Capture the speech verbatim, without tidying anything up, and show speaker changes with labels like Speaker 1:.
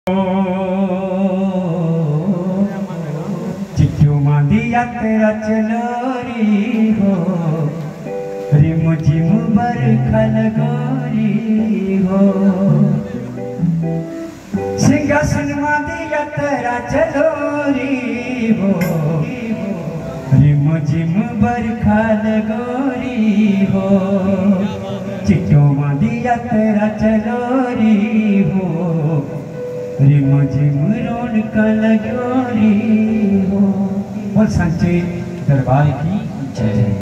Speaker 1: चिट्ठू मांदी यात्रा चलोरी हो, रिम झिम बरखा लगोरी हो। सिंहासन मांदी यात्रा चलोरी हो, रिम झिम बरखा लगोरी हो। चिट्ठू मांदी यात्रा चलोरी हो, रिम झिम रौनक लगोरी हो। बोल सांचे दरबार की जय।